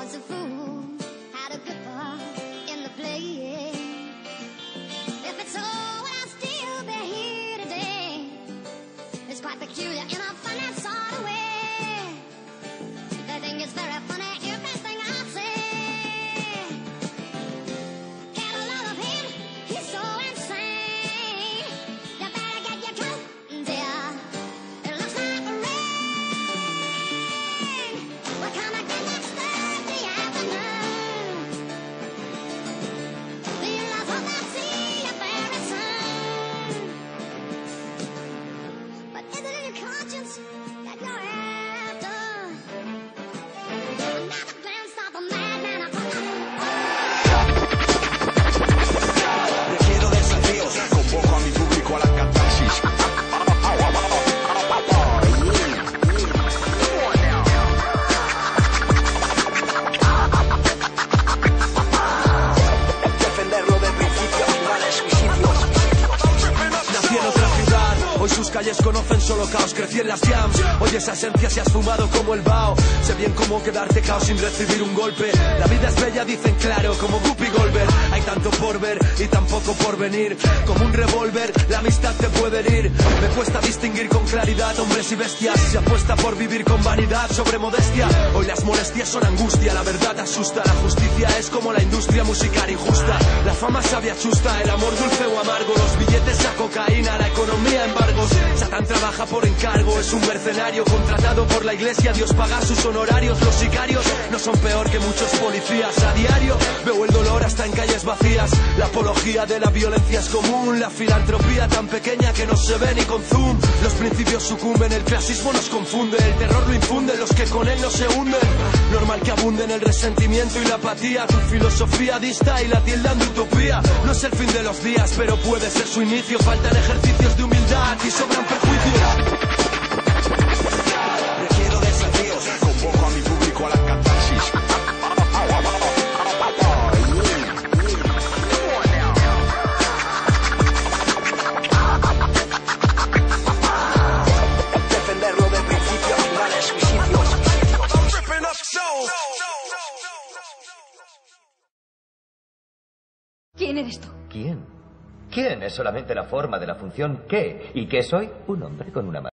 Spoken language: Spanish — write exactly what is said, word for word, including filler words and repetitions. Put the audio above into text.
was a fool, had a good part in the play. If it's so, I'll still be here today. It's quite peculiar in a funny sort of way. They think it's very funny everything I say. Get a load of him, he's so insane. You better get your coat, dear. It looks like rain. We're gonna get next Thursday afternoon. Realize hope I'll see you very soon. But is it in your conscience that you're after? Another plan, stop a madman. I Requiero desafíos, convoco a mi público a la catarsis. Defenderlo de principio a finales, suicidios. Nací en otra ciudad, hoy sus calles conocen solo caos. Crecí en las jams, hoy esa esencia se ha esfumado como el vaho. Sé bien cómo quedarte cao sin recibir un golpe. La vida es bella, dicen claro, como Guppy Goldberg. Hay tanto por ver y tan poco por venir. Como un revólver, la amistad te puede herir. Me cuesta distinguir con claridad hombres y bestias. Se apuesta por vivir con vanidad sobre modestia. Hoy las molestias son angustia, la verdad asusta. La justicia es como la industria musical injusta. La fama sabia chusta, el amor dulce o amargo. Los billetes a cocaína, la economía embargos. Satán trabaja por encargo, es un mercenario contratado por la iglesia. Dios paga sus honorarios. Los sicarios no son peor que muchos policías. A diario veo el dolor hasta en calles vacías. La apología de la violencia es común. La filantropía tan pequeña que no se ve ni con zoom. Los principios sucumben, el clasismo nos confunde. El terror lo infunden los que con él no se hunden. Normal que abunden el resentimiento y la apatía. Tu filosofía dista y la tildan de utopía. No es el fin de los días, pero puede ser su inicio. Faltan ejercicios de humildad y sobran prejuicios. Requiero desafíos, convoco a mi público a la catarsis. Defenderlo de principio a finales, suicidios. ¿Quién eres tú? ¿Quién? ¿Quién? Es solamente la forma de la función ¿qué? ¿Y qué soy? Un hombre con una mano.